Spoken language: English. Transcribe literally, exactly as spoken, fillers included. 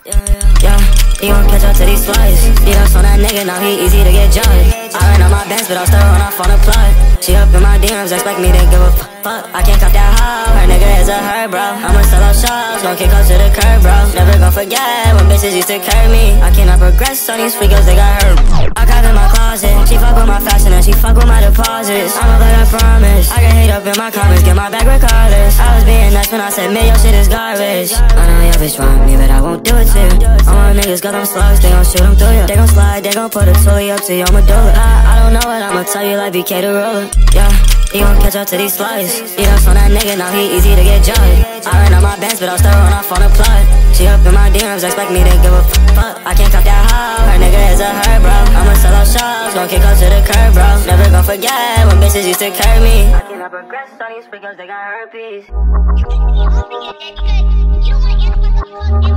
Yeah, he gon' catch up to these flies. Beat up on that nigga, now he easy to get judged. I ran on my bench, but I'll still run off on a plot. She up in my D Ms, expect me to give a fuck. I can't cop that hoe, her nigga is a her, bro. I'ma sell out shows, gon' kick up to the curb, bro. Never gon' forget when bitches used to curb me. I cannot progress on these freakers, they got hurt. I got in my closet, she fuck with my fashion and she fuck with my deposits. I'ma like I promise, I can hate up in my comments, get my back regardless. I was being nice when I said, man, your shit is garbage. I know your bitch want me, but I won't do it to you. All my niggas got them slugs, they gon' shoot them through you. They gon' slide, they gon' put a toy up to your medulla. I, I don't know what I'ma tell you like B K the ruler. Yeah, he gon' catch up to these flies. Beat up on that nigga, now he easy to get judged. I ran on my bench, but I'll still run off on a plot. She up in my D Ms, expect me to give a fuck. I can't cop that hoe, her nigga is a her, bro. I'ma sell out shows, gon' kick up to the curb, bro. Never gon' forget when bitches used to curb me. I cannot progress on these freakers, they got herpes.